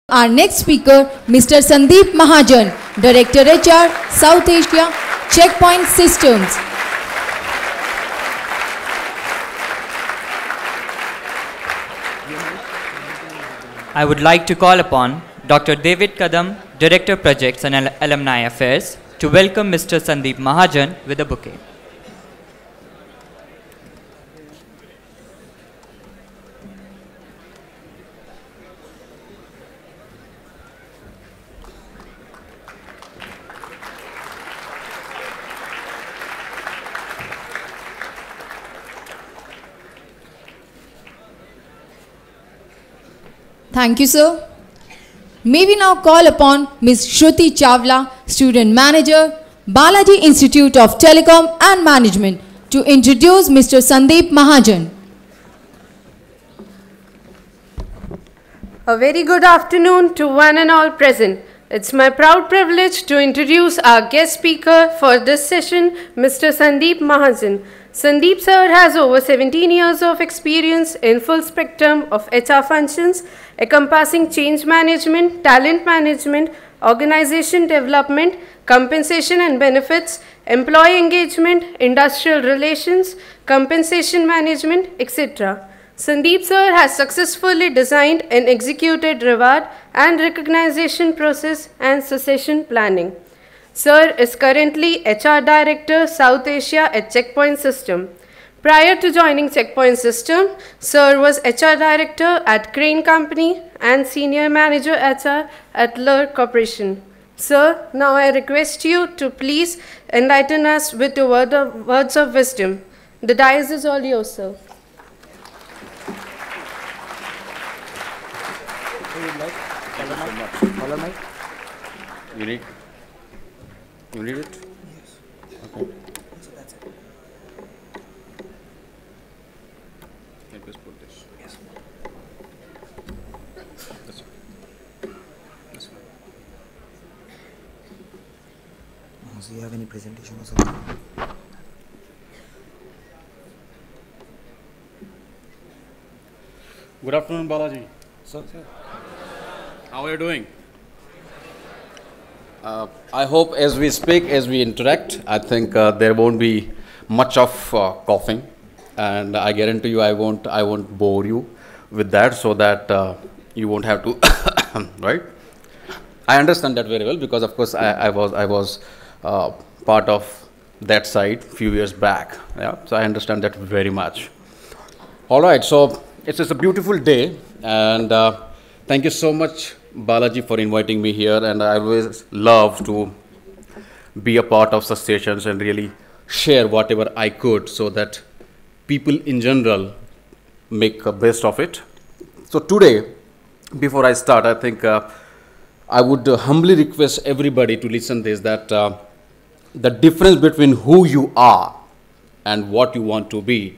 Our next speaker, Mr. Sandeep Mahajan, Director HR, South Asia, Checkpoint Systems. I would like to call upon Dr. David Kadam, Director Projects and Alumni Affairs, to welcome Mr. Sandeep Mahajan with a bouquet. Thank you, sir. May we now call upon Ms. Shruti Chawla, Student Manager, Balaji Institute of Telecom and Management, to introduce Mr. Sandeep Mahajan. A very good afternoon to one and all present. It's my proud privilege to introduce our guest speaker for this session, Mr. Sandeep Mahajan. Sandeep sir has over 17 years of experience in full spectrum of HR functions, encompassing change management, talent management, organization development, compensation and benefits, employee engagement, industrial relations, compensation management, etc. Sandeep sir has successfully designed and executed reward and recognition process and succession planning. Sir is currently HR Director, South Asia at Checkpoint System. Prior to joining Checkpoint System, Sir was HR Director at Crane Company and Senior Manager HR at Lur Corporation. Sir, now I request you to please enlighten us with your words of wisdom. The dais is all yours, sir. You need it? Yes. Okay. So that's it. Can you please put this? Yes. That's it. That's fine. So you have any presentation or something? Good afternoon, Balaji. Sir. How are you doing? I hope as we speak, as we interact, I think there won't be much of coughing, and I guarantee you I won't bore you with that, so that you won't have to, right? I understand that very well, because of course I was part of that side few years back, yeah. So I understand that very much. All right, so it's just a beautiful day, and thank you so much, Balaji, for inviting me here, and I always love to be a part of such sessions and really share whatever I could, so that people in general make the best of it. So today, before I start, I think I would humbly request everybody to listen this, that the difference between who you are and what you want to be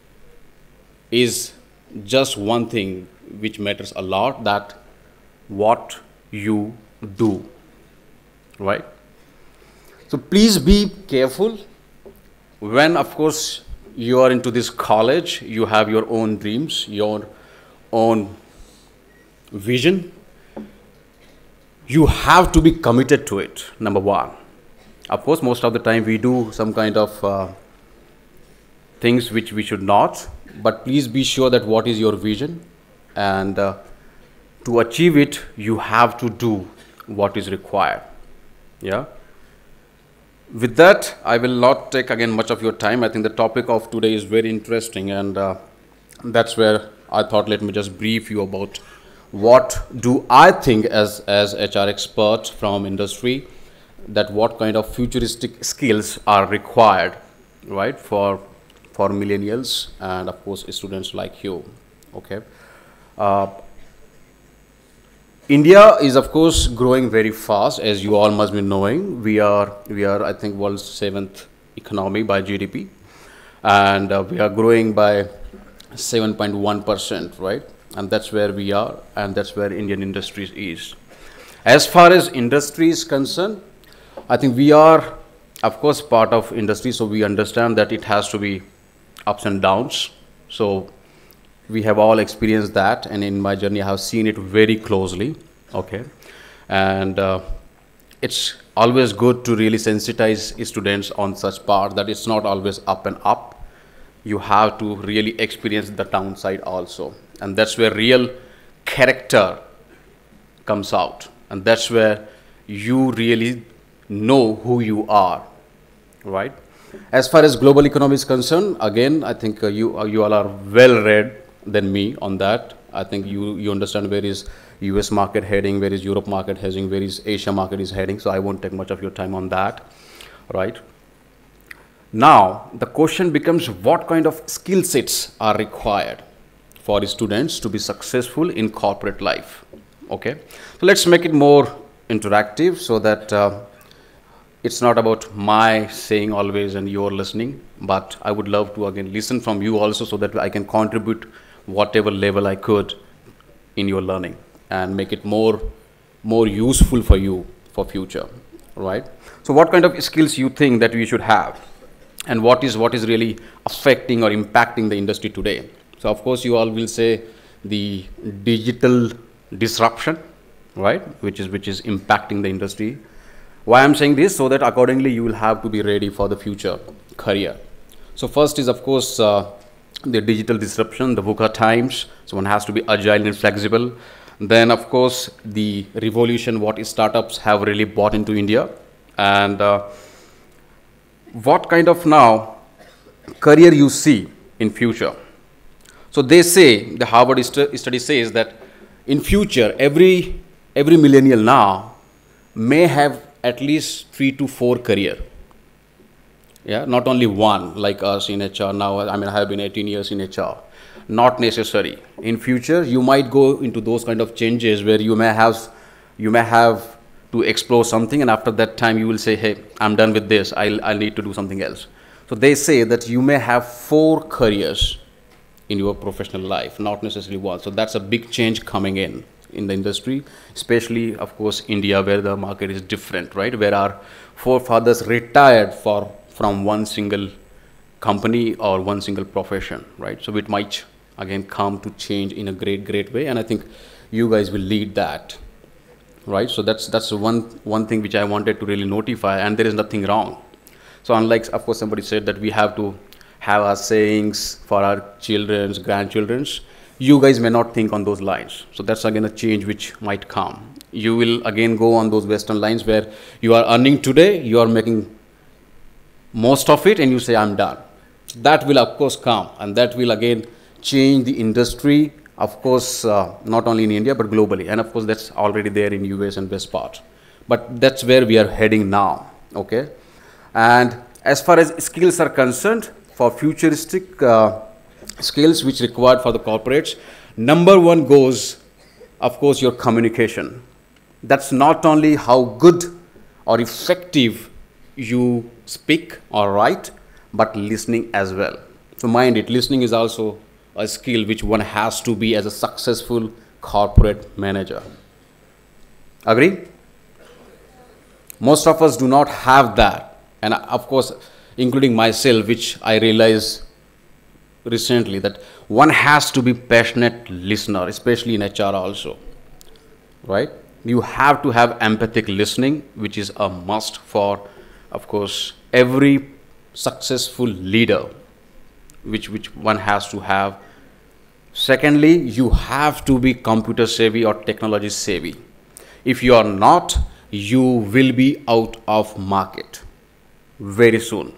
is just one thing which matters a lot, that what you do, right? So please be careful when, of course, you are into this college, you have your own dreams, your own vision. You have to be committed to it, number one. Of course, most of the time we do some kind of things which we should not, but please be sure that what is your vision, and to achieve it, you have to do what is required. Yeah. With that, I will not take again much of your time. I think the topic of today is very interesting, and that's where I thought, let me just brief you about what do I think as HR expert from industry, that what kind of futuristic skills are required, right, for millennials and of course students like you. Okay. India is of course growing very fast, as you all must be knowing. We are I think world's 7th economy by GDP, and we are growing by 7.1%, right? And that's where we are, and that's where Indian industries is. As far as industry is concerned, I think we are of course part of industry, so we understand that it has to be ups and downs. So we have all experienced that, and in my journey I have seen it very closely. okay? And it's always good to really sensitize students on such part that it's not always up and up. You have to really experience the downside also. And that's where real character comes out. And that's where you really know who you are, right? As far as global economy is concerned, again, I think you all are well read than me on that. I think you understand where is US market heading, where is Europe market heading, where is Asia market is heading. So I won't take much of your time on that, right? Now, the question becomes what kind of skill sets are required for students to be successful in corporate life, okay? So let's make it more interactive so that it's not about my saying always and your listening, but I would love to again listen from you also so that I can contribute whatever level I could in your learning and make it more useful for you for future, right? So what kind of skills you think that we should have? And what is really affecting or impacting the industry today? So of course you all will say the digital disruption, right, which is impacting the industry. Why I'm saying this? So that accordingly you will have to be ready for the future career. So first is of course the digital disruption, the VUCA times. So one has to be agile and flexible. Then of course the revolution what startups have really brought into India, and what kind of now career you see in future. So they say, the Harvard study says that in future every millennial now may have at least 3 to 4 career. Yeah, not only one like us in HR now. I mean, I have been 18 years in HR. Not necessary. In future, you might go into those kind of changes where you may have to explore something, and after that time you will say, hey, I'm done with this, I'll need to do something else. So they say that you may have 4 careers in your professional life, not necessarily one. So that's a big change coming in the industry, especially of course India, where the market is different, right? Where our forefathers retired from one single company or one single profession, right? So it might again come to change in a great way, and I think you guys will lead that. Right, so that's one thing which I wanted to really notify, and there is nothing wrong. So unlike, of course, somebody said that we have to have our sayings for our children's, grandchildren's, you guys may not think on those lines. So that's again a change which might come. You will again go on those Western lines where you are earning today, you are making most of it, and you say, I'm done. That will of course come, and that will again change the industry. Of course, not only in India, but globally. And of course, that's already there in US and West part. But that's where we are heading now, okay? And as far as skills are concerned, for futuristic skills which required for the corporates, number 1 goes, of course, your communication. That's not only how good or effective you speak or write, but listening as well. So mind it, listening is also a skill which one has to be as a successful corporate manager. Agree? Most of us do not have that, and of course including myself, which I realized recently, that one has to be passionate listener, especially in HR also, right? You have to have empathic listening, which is a must for, of course, every successful leader, which one has to have. Secondly, you have to be computer savvy or technology savvy. If you are not, you will be out of market very soon,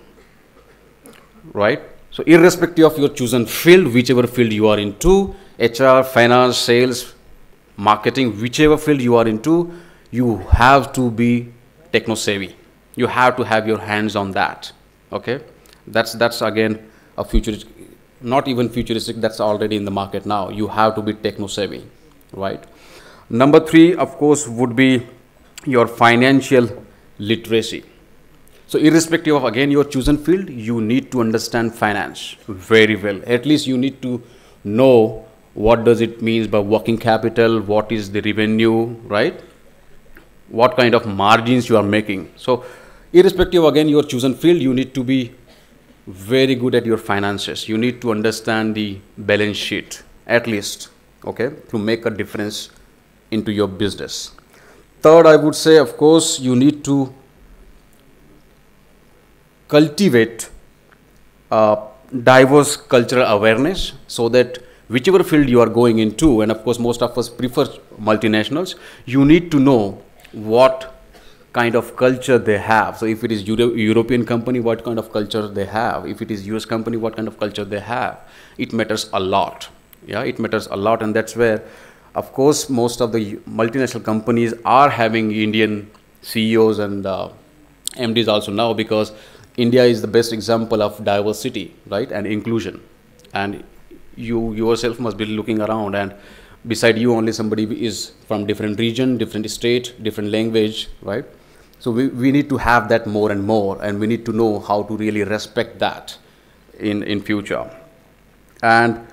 right? So irrespective of your chosen field, whichever field you are into, HR, finance, sales, marketing, whichever field you are into, you have to be techno savvy. You have to have your hands on that, okay? That's again a futuristic, not even futuristic, that's already in the market now. You have to be techno savvy, right? Number 3, of course, would be your financial literacy. So irrespective of again your chosen field, you need to understand finance very well. At least you need to know what does it mean by working capital, what is the revenue, right? What kind of margins you are making. So irrespective of again your chosen field, you need to be very good at your finances. You need to understand the balance sheet at least, okay, to make a difference into your business. Third, I would say, of course, you need to cultivate diverse cultural awareness so that whichever field you are going into, and of course most of us prefer multinationals, you need to know what kind of culture they have. So if it is European company, what kind of culture they have. If it is US company, what kind of culture they have. It matters a lot. Yeah, it matters a lot, and that's where, of course, most of the multinational companies are having Indian CEOs and MDs also now, because India is the best example of diversity, right, and inclusion. And you yourself must be looking around, and beside you only somebody is from different region, different state, different language, right? So we need to have that more and more, and we need to know how to really respect that in future. And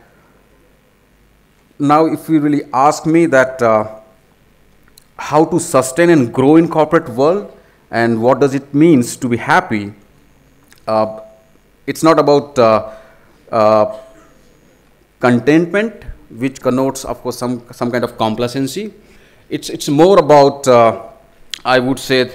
now if you really ask me that how to sustain and grow in corporate world and what does it means to be happy, it's not about contentment, which connotes, of course, some kind of complacency. It's more about, I would say,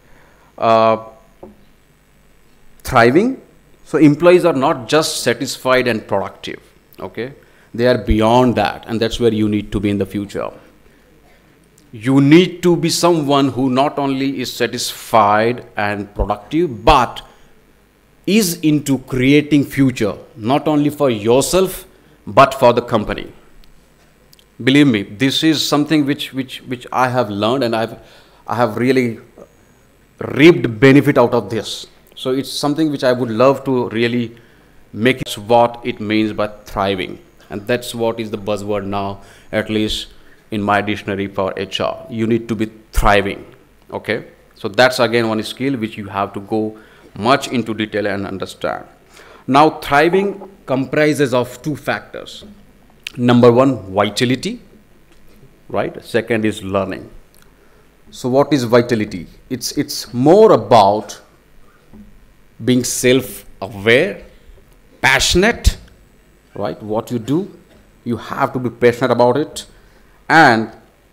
thriving. So employees are not just satisfied and productive, okay? They are beyond that, and that's where you need to be in the future. You need to be someone who not only is satisfied and productive, but is into creating future, not only for yourself, but for the company. Believe me, this is something which I have learned, and I have really reaped benefit out of this. So it's something which I would love to really make it what it means by thriving. And that's what is the buzzword now, at least in my dictionary for HR. You need to be thriving, okay? So that's again one skill which you have to go much into detail and understand. Now, thriving comprises of two factors. Number one, vitality, right? Second is learning. So what is vitality? It's more about being self-aware, passionate, right? What you do, you have to be passionate about it, and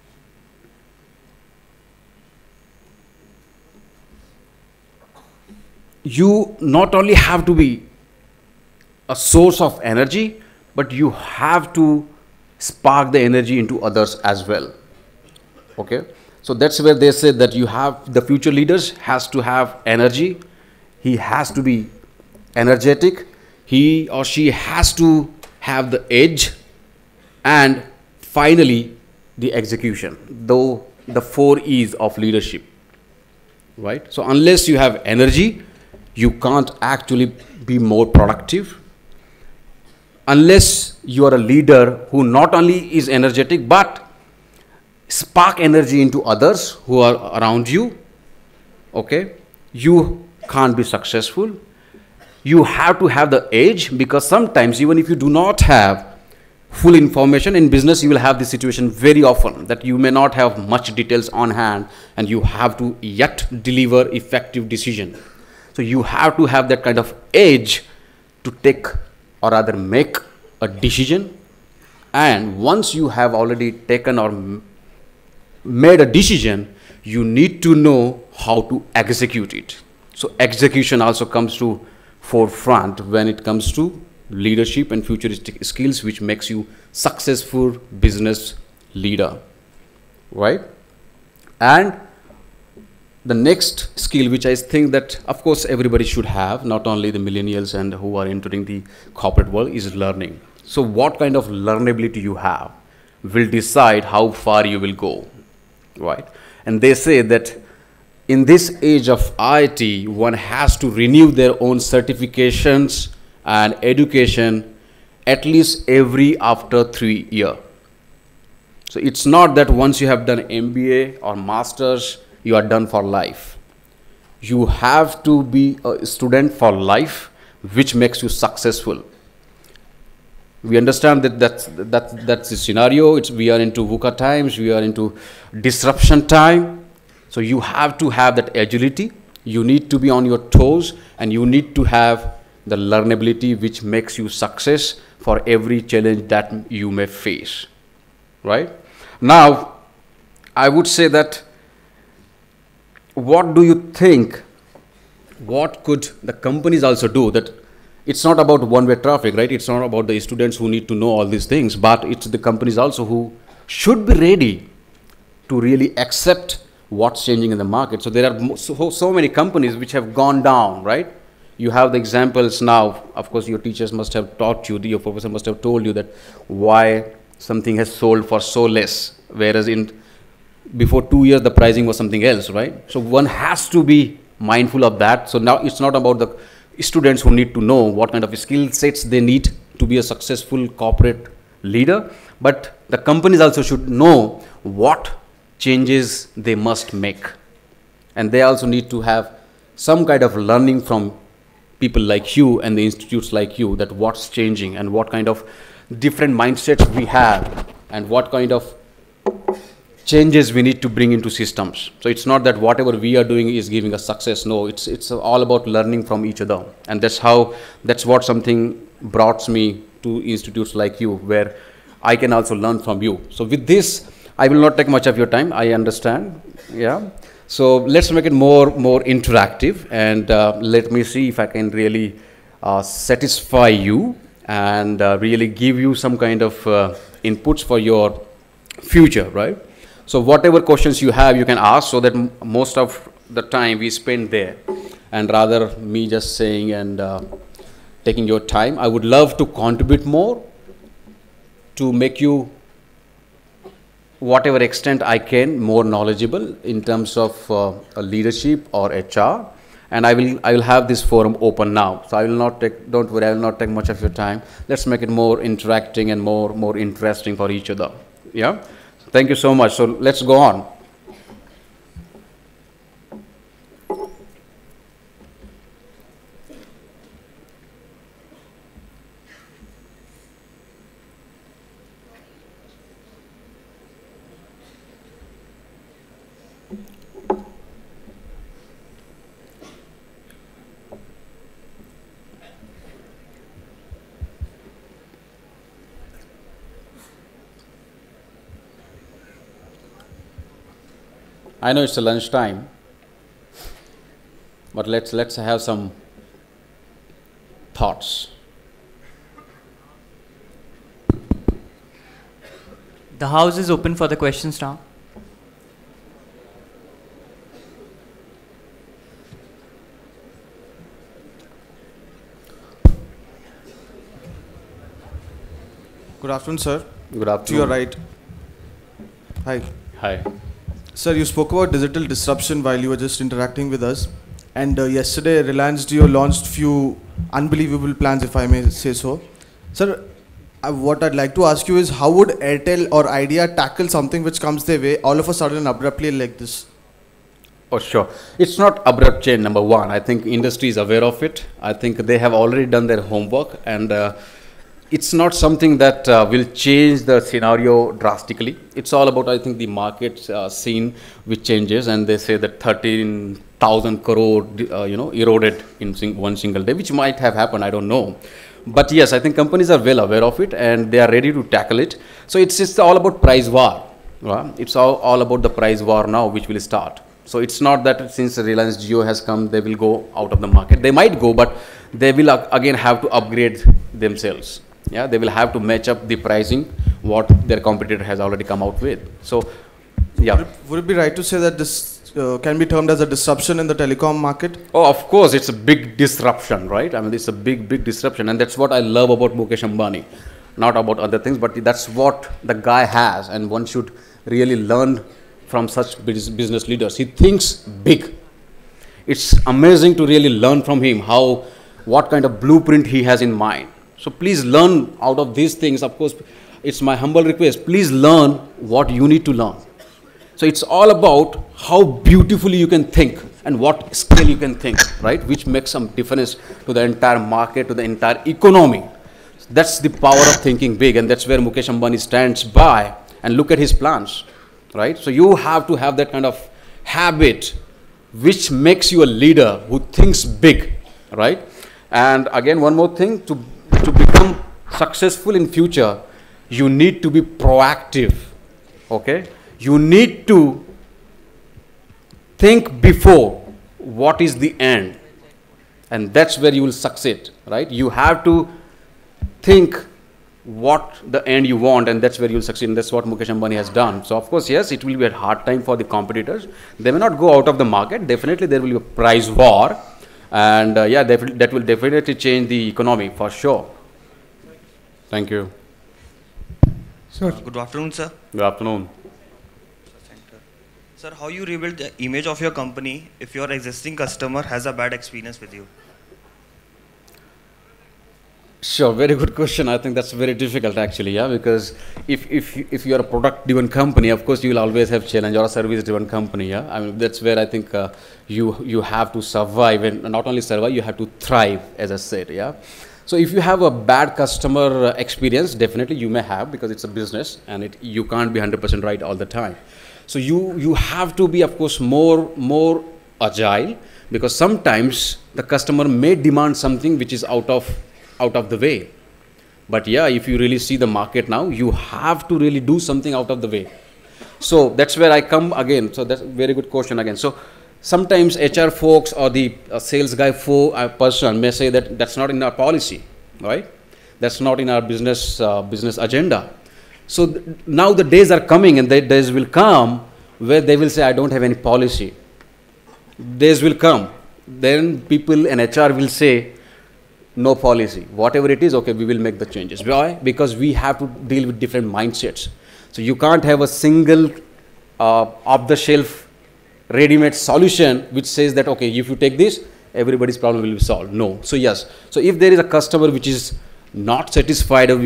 you not only have to be a source of energy, but you have to spark the energy into others as well, okay? So that's where they say that you have, the future leaders has to have energy, he has to be energetic, he or she has to have the edge, and finally the execution, though the 4 E's of leadership, right? So unless you have energy, you can't actually be more productive. Unless you are a leader who not only is energetic, but spark energy into others who are around you, okay, you can't be successful. You have to have the edge, because sometimes even if you do not have full information in business, you will have this situation very often that you may not have much details on hand, and you have to yet deliver effective decision. So you have to have that kind of edge to take or rather make a decision. And once you have already taken or made a decision, you need to know how to execute it. So execution also comes to forefront when it comes to leadership and futuristic skills, which makes you successful business leader, right? And the next skill, which I think that of course everybody should have, not only the millennials and who are entering the corporate world, is learning. So what kind of learnability you have will decide how far you will go, right? And they say that in this age of IT, one has to renew their own certifications and education at least after 3 years. So it's not that once you have done MBA or masters, you are done for life. You have to be a student for life, which makes you successful. We understand that that's the scenario. We are into VUCA times, we are into disruption time. So you have to have that agility. You need to be on your toes, and you need to have the learnability, which makes you success for every challenge that you may face, right? Now, I would say that, what do you think, what could the companies also do? That it's not about one-way traffic, right? It's not about the students who need to know all these things, but it's the companies also who should be ready to really accept what's changing in the market. So there are so many companies which have gone down, right? You have the examples now. Of course, your teachers must have taught you, your professor must have told you that why something has sold for so less, whereas before 2 years the pricing was something else, right? So one has to be mindful of that. So now it's not about the students who need to know what kind of skill sets they need to be a successful corporate leader, but the companies also should know what changes they must make, and they also need to have some kind of learning from people like you and the institutes like you, that what's changing and what kind of different mindsets we have and what kind of changes we need to bring into systems. So it's not that whatever we are doing is giving us success. No, it's all about learning from each other, and that's what something brought me to institutes like you, where I can also learn from you. So with this, I will not take much of your time, I understand. Yeah. So let's make it more interactive, and let me see if I can really satisfy you and really give you some kind of inputs for your future, right? So whatever questions you have, you can ask, so that most of the time we spend there, and rather me just saying and taking your time. I would love to contribute more to make you, whatever extent I can, more knowledgeable in terms of leadership or HR. And I will have this forum open now. So I will not take, don't worry, I will not take much of your time. Let's make it more interacting and more interesting for each other. Yeah. Thank you so much. So let's go on. I know it's a lunch time, but let's have some thoughts. The house is open for the questions now. Good afternoon, sir. Good afternoon. To your right. Hi. Hi. Sir, you spoke about digital disruption while you were just interacting with us. And yesterday, Reliance Jio launched few unbelievable plans, if I may say so. Sir, what I'd like to ask you is, how would Airtel or Idea tackle something which comes their way all of a sudden abruptly like this? Oh, sure. It's not abrupt change, number one. I think industry is aware of it. I think they have already done their homework, and it's not something that will change the scenario drastically. It's all about, I think, the market scene which changes, and they say that 13,000 crore, eroded in one single day, which might have happened, I don't know. But yes, I think companies are well aware of it, and they are ready to tackle it. So it's just all about price war. Right? It's all about the price war now, which will start. So it's not that since Reliance Jio has come, they will go out of the market. They might go, but they will again have to upgrade themselves. Yeah, they will have to match up the pricing what their competitor has already come out with. So, yeah. Would it be right to say that this can be termed as a disruption in the telecom market? Oh, of course, it's a big disruption, right? I mean, it's a big disruption, and that's what I love about Mukesh Ambani. Not about other things, but that's what the guy has, and one should really learn from such business leaders. He thinks big. It's amazing to really learn from him what kind of blueprint he has in mind. So please learn out of these things. Of course, it's my humble request. Please learn what you need to learn. So it's all about how beautifully you can think and what scale you can think, right? Which makes some difference to the entire market, to the entire economy. That's the power of thinking big, and that's where Mukesh Ambani stands by. And look at his plans, right? So you have to have that kind of habit which makes you a leader who thinks big, right? And again, one more thing, to become successful in future, you need to be proactive, okay? You need to think before what is the end, and that's where you will succeed, right? You have to think what the end you want, and that's where you'll succeed, and that's what Mukesh Ambani has done. So of course, yes, it will be a hard time for the competitors. They may not go out of the market. Definitely there will be a price war, and yeah, that will definitely change the economy for sure. Thank you. Good afternoon, sir. Good afternoon. Sir, how you rebuild the image of your company if your existing customer has a bad experience with you? Sure, very good question. I think that's very difficult actually, yeah, because if you are a product-driven company, of course you will always have challenge, or a service-driven company, yeah. I mean, that's where I think you have to survive, and not only survive, you have to thrive, as I said, yeah. So if you have a bad customer experience, definitely you may have, because it's a business and you can't be 100% right all the time. So you have to be, of course, more agile, because sometimes the customer may demand something which is out of the way. But yeah, if you really see the market now, you have to really do something out of the way. So that's where I come again. So that's a very good question again. So sometimes HR folks or the sales guy person may say that that's not in our policy, right? That's not in our business agenda. So now the days are coming, and the days will come where they will say, I don't have any policy. Days will come. Then people and HR will say, no policy. Whatever it is, okay, we will make the changes. Why? Because we have to deal with different mindsets. So you can't have a single off-the-shelf ready-made solution which says that, okay, if you take this, everybody's problem will be solved. No. So yes. So if there is a customer which is not satisfied, or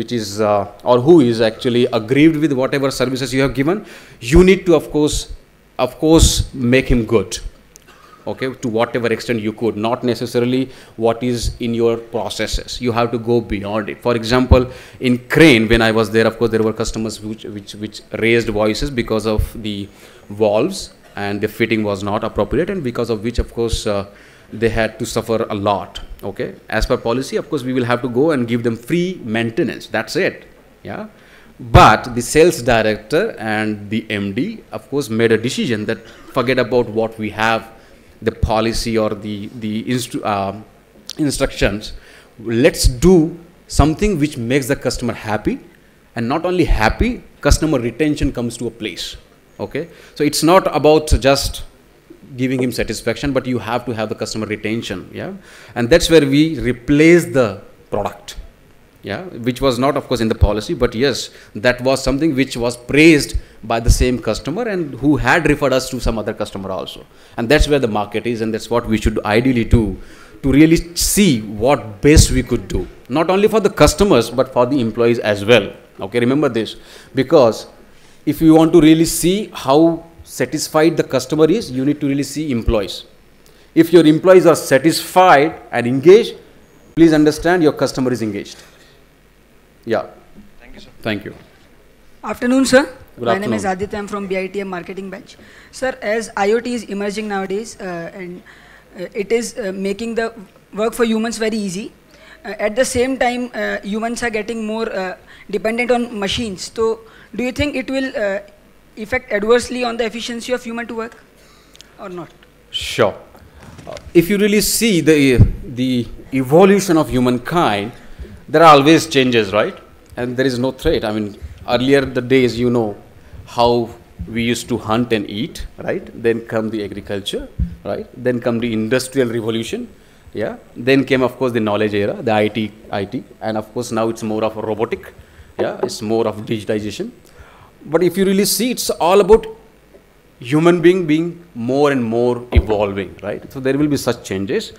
or who is actually aggrieved with whatever services you have given, you need to of course make him good. Okay, to whatever extent you could, not necessarily what is in your processes. You have to go beyond it. For example, in Crane, when I was there, of course, there were customers which raised voices because of the valves, and the fitting was not appropriate, and because of which, of course, they had to suffer a lot. Okay, as per policy, of course, we will have to go and give them free maintenance. That's it. Yeah. But the sales director and the MD, of course, made a decision that forget about what we have, the policy or the instructions. Let's do something which makes the customer happy, and not only happy, customer retention comes to a place. Okay, so it's not about just giving him satisfaction, but you have to have the customer retention. Yeah, and that's where we replace the product. Yeah, which was not, of course, in the policy, but yes, that was something which was praised by the same customer, and who had referred us to some other customer also. And that's where the market is, and that's what we should ideally do, to really see what best we could do, not only for the customers, but for the employees as well. Okay, remember this, because if you want to really see how satisfied the customer is, you need to really see employees. If your employees are satisfied and engaged, please understand your customer is engaged. Yeah. Thank you, sir. Thank you. Afternoon, sir. Good My afternoon. name is Aditya. I'm from BITM Marketing Bench. Sir, as IoT is emerging nowadays, and it is making the work for humans very easy. At the same time, humans are getting more dependent on machines. So, do you think it will affect adversely on the efficiency of human to work, or not? Sure. If you really see the evolution of humankind, there are always changes, right? And there is no threat. I mean, earlier the days, you know, how we used to hunt and eat, right? Then come the agriculture, right? Then come the industrial revolution, yeah? Then came, of course, the knowledge era, the IT, and of course now it's more of a robotic, yeah? It's more of digitization. But if you really see, it's all about human being more and more evolving, right? So there will be such changes.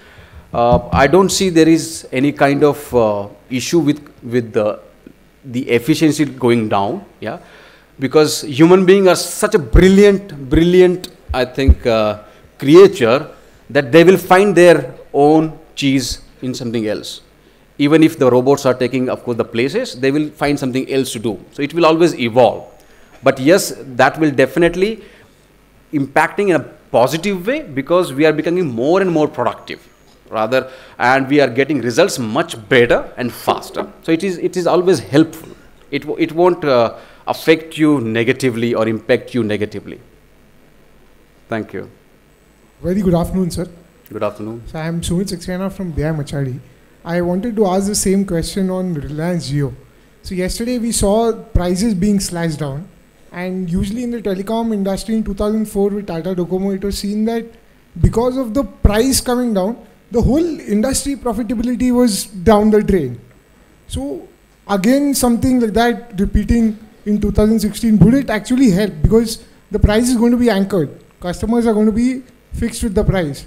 I don't see there is any kind of issue with the efficiency going down, yeah, because human beings are such a brilliant, I think, creature, that they will find their own cheese in something else. Even if the robots are taking, of course, the places, they will find something else to do. So it will always evolve. But yes, that will definitely impacting in a positive way, because we are becoming more and more productive. Rather, and we are getting results much better and faster. So it is always helpful. It won't affect you negatively or impact you negatively? Thank you. Very good afternoon, sir. Good afternoon. So I am Sumit Saxena from Daya Machadi. I wanted to ask the same question on Reliance Jio. So yesterday we saw prices being slashed down, and usually in the telecom industry in 2004 with Tata Docomo, it was seen that because of the price coming down, the whole industry profitability was down the drain. So again, something like that repeating in 2016, would it actually help? Because the price is going to be anchored. Customers are going to be fixed with the price.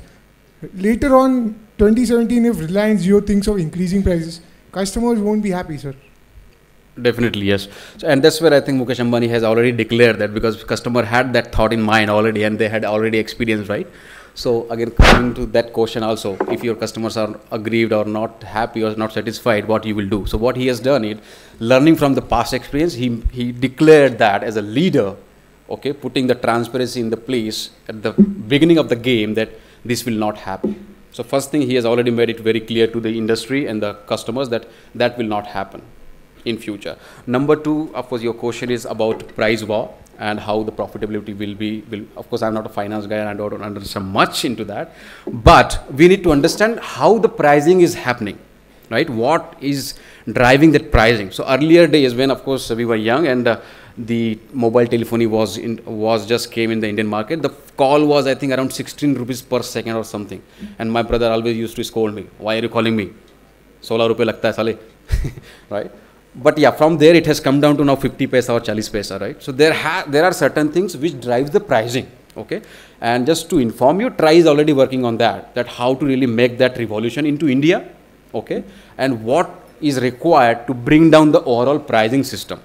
Later on, 2017, if Reliance Jio thinks of increasing prices, customers won't be happy, sir. Definitely, yes. So, and that's where I think Mukesh Ambani has already declared that, because customer had that thought in mind already and they had already experienced, right? So again, coming to that question also, if your customers are aggrieved or not happy or not satisfied, what you will do? So what he has done is, learning from the past experience, he declared that as a leader, okay, putting the transparency in the place at the beginning of the game, that this will not happen. So first thing, he has already made it very clear to the industry and the customers that that will not happen in future. Number two, of course, your question is about price war and how the profitability will be. Of course, I'm not a finance guy and I don't understand much into that, but we need to understand how the pricing is happening, right? What is driving that pricing? So earlier days, when of course we were young and the mobile telephony was just came in the Indian market, the call was I think around 16 rupees per second or something, and my brother always used to scold me, why are you calling me, 16 rupees lagta hai sale, right? But yeah, from there it has come down to now 50 paisa or 40 paisa, right? So there are certain things which drives the pricing, okay? And just to inform you, TRAI is already working on that how to really make that revolution into India, okay? And what is required to bring down the overall pricing system.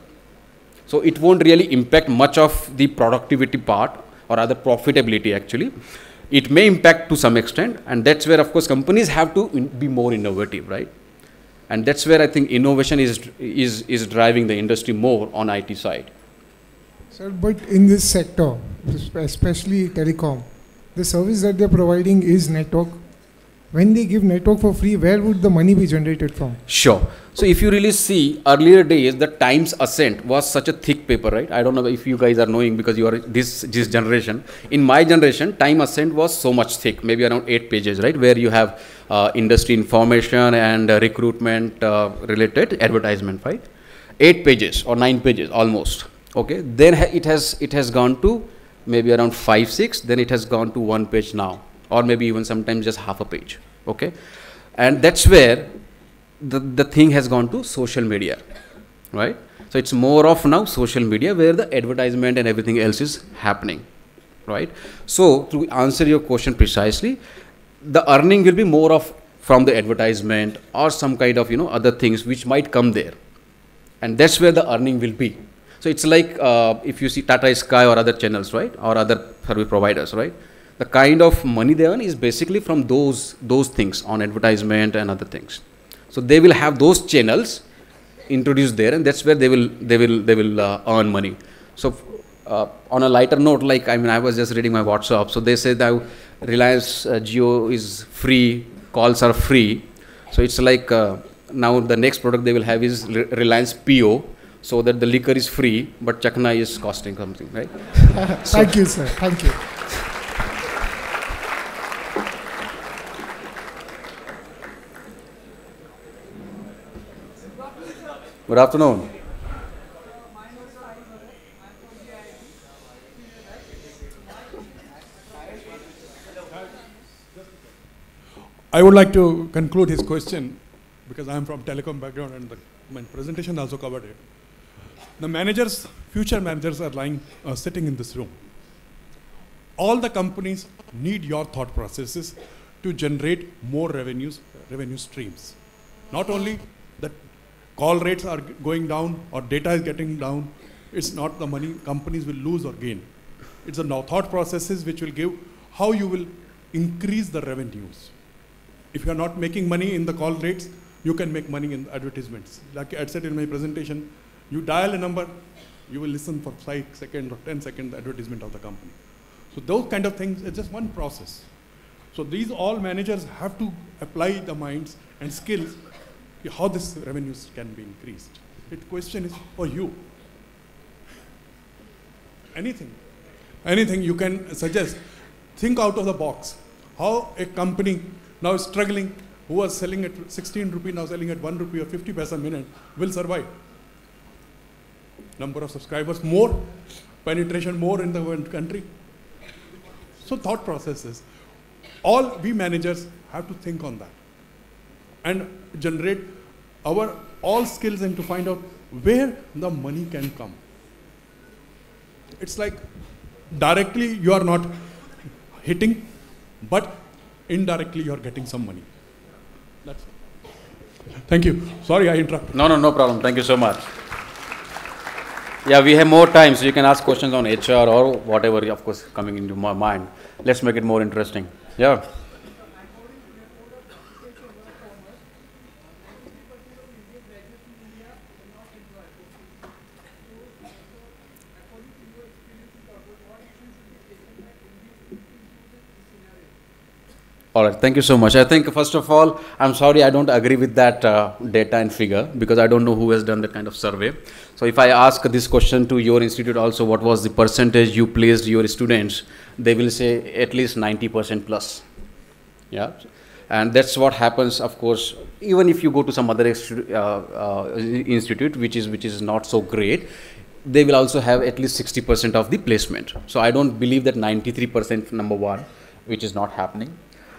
So it won't really impact much of the productivity part or rather profitability actually. It may impact to some extent, and that's where of course companies have to be more innovative, right? And that's where I think innovation is driving the industry more on IT side. Sir, but in this sector, especially telecom, the service that they're providing is network. When they give network for free, where would the money be generated from? Sure. So if you really see, earlier days, the Times Ascent was such a thick paper, right? I don't know if you guys are knowing because you are this generation. In my generation, Time Ascent was so much thick, maybe around 8 pages, right? Where you have industry information and recruitment related advertisement, right? 8 pages or 9 pages almost. Okay. Then it has gone to maybe around 5, 6. Then it has gone to 1 page now, or maybe even sometimes just half a page. Okay. And that's where the thing has gone to social media, right? So it's more of now social media where the advertisement and everything else is happening, right? So to answer your question precisely, the earning will be more of from the advertisement or some kind of, other things which might come there. And that's where the earning will be. So it's like if you see Tata Sky or other channels, right? Or other service providers, right? The kind of money they earn is basically from those things on advertisement and other things. So they will have those channels introduced there, and that's where they will earn money. So on a lighter note, like I was just reading my WhatsApp. So they say that Reliance Jio is free, calls are free. So it's like now the next product they will have is Reliance PO, so that the liquor is free, but Chakna is costing something, right? Thank you, sir. Thank you. Good afternoon. I would like to conclude his question because I am from telecom background and my presentation also covered it. The managers, future managers are sitting in this room. All the companies need your thought processes to generate more revenue streams. Not only that call rates are going down or data is getting down, it's not the money companies will lose or gain. It's the thought processes which will give how you will increase the revenues. If you are not making money in the call rates, you can make money in advertisements. Like I said in my presentation, you dial a number, you will listen for 5 seconds or 10 seconds advertisement of the company. So those kind of things, it's just one process. So these all managers have to apply the minds and skills how this revenues can be increased. The question is for you. anything you can suggest. Think out of the box. How a company now is struggling, who was selling at 16 rupee, now selling at 1 rupee or 50 paisa a minute, will survive. Number of subscribers more, penetration more in the country. So thought processes. All we managers have to think on that and generate our all skills and to find out where the money can come. It's like directly you are not hitting, but indirectly you are getting some money. That's it. Thank you. Sorry I interrupted. No problem. Thank you so much. Yeah, we have more time, so you can ask questions on HR or whatever, of course, coming into my mind. Let's make it more interesting. Yeah. All right, thank you so much. I think, first of all, I'm sorry I don't agree with that data and figure, because I don't know who has done that kind of survey. So if I ask this question to your institute also, what was the percentage you placed your students, they will say at least 90% plus. Yeah, and that's what happens, of course, even if you go to some other institute, which is not so great, they will also have at least 60% of the placement. So I don't believe that 93%, number one, which is not happening.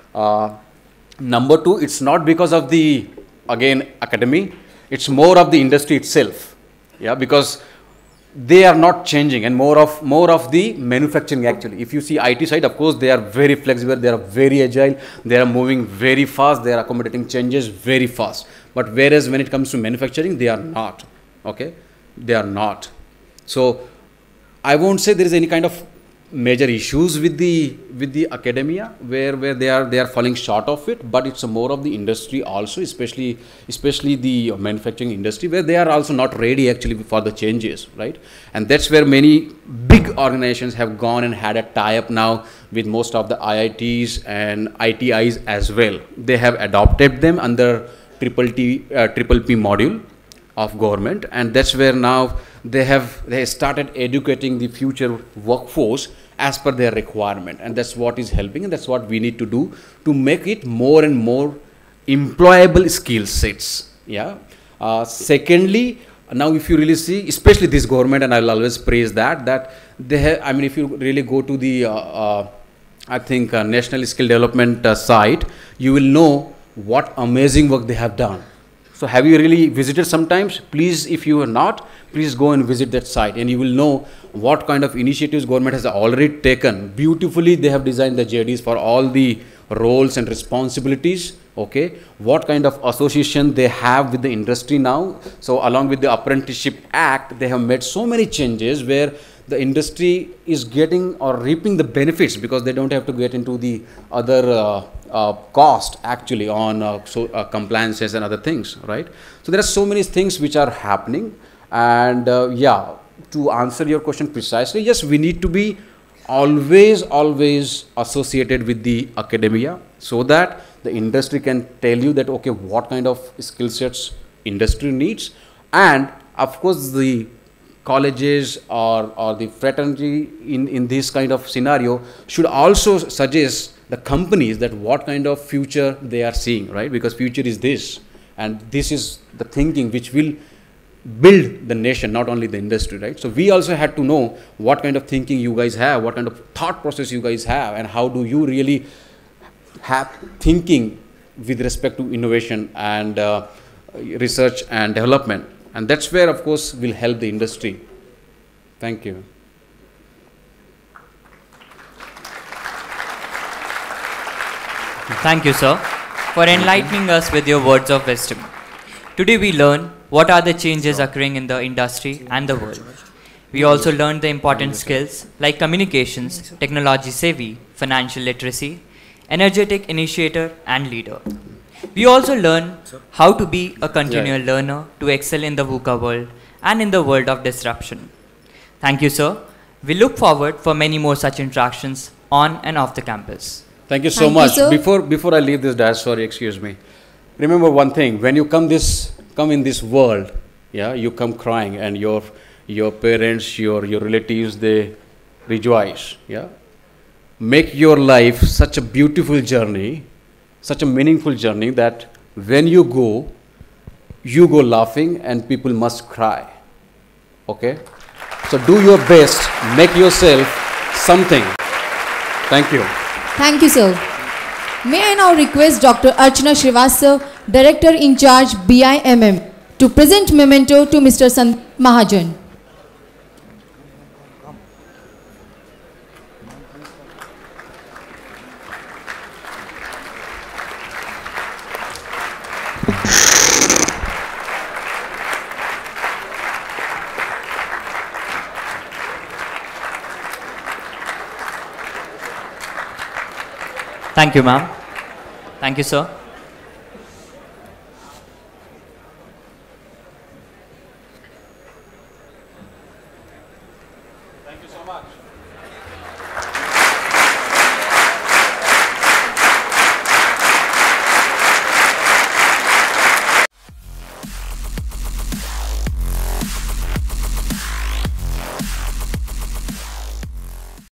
Number two, it's not because of the, again, academy, it's more of the industry itself. Yeah, because they are not changing, and more of the manufacturing actually. If you see IT side, of course, they are very flexible, they are very agile, they are moving very fast, they are accommodating changes very fast. But whereas when it comes to manufacturing, they are not. Okay, they are not. So I won't say there is any kind of major issues with the academia where they are falling short of it, but it's more of the industry also, especially the manufacturing industry, where they are also not ready actually for the changes, right? And that's where many big organizations have gone and had a tie-up now with most of the IITs and ITIs as well. They have adopted them under triple P module of government, and that's where now they started educating the future workforce as per their requirement, and that's what is helping, and that's what we need to do to make it more and more employable skill sets. Yeah. Secondly, now if you really see, especially this government, and I'll always praise that they have, I mean, if you really go to the I think National Skill Development site, you will know what amazing work they have done. So have you really visited sometimes? Please, if you are not, please go and visit that site, and you will know what kind of initiatives government has already taken. Beautifully, they have designed the JDs for all the roles and responsibilities. Okay, what kind of association they have with the industry now. So along with the Apprenticeship Act, they have made so many changes where the industry is getting or reaping the benefits, because they don't have to get into the other cost actually on compliances and other things, right? So there are so many things which are happening, and yeah, to answer your question precisely, yes, we need to be always associated with the academia, so that the industry can tell you that, okay, what kind of skill sets industry needs. And of course the colleges or the fraternity in this kind of scenario should also suggest the companies that what kind of future they are seeing, right? Because future is this, and this is the thinking which will build the nation, not only the industry, right? So we also had to know what kind of thinking you guys have, what kind of thought process you guys have, and how do you really have thinking with respect to innovation and research and development. And that's where, of course, will help the industry. Thank you. Thank you, sir, for enlightening us with your words of wisdom. Today we learn what are the changes occurring in the industry and the world. We also learned the important skills like communications, technology savvy, financial literacy, energetic initiator and leader. We also learn how to be a continual learner to excel in the VUCA world and in the world of disruption. Thank you, sir. We look forward for many more such interactions on and off the campus. Thank you so much. Before I leave this dais, sorry, excuse me. Remember one thing: when you come in this world, yeah, you come crying, and your parents, your relatives, they rejoice. Yeah, make your life such a beautiful journey, such a meaningful journey that when you go laughing and people must cry. Okay, so do your best, make yourself something. Thank you. Thank you, sir. May I now request Dr. Archana Srivastava, Director in Charge BIMM, to present memento to Mr. Sandeep Mahajan. Thank you, ma'am. Thank you, sir. Thank you so much.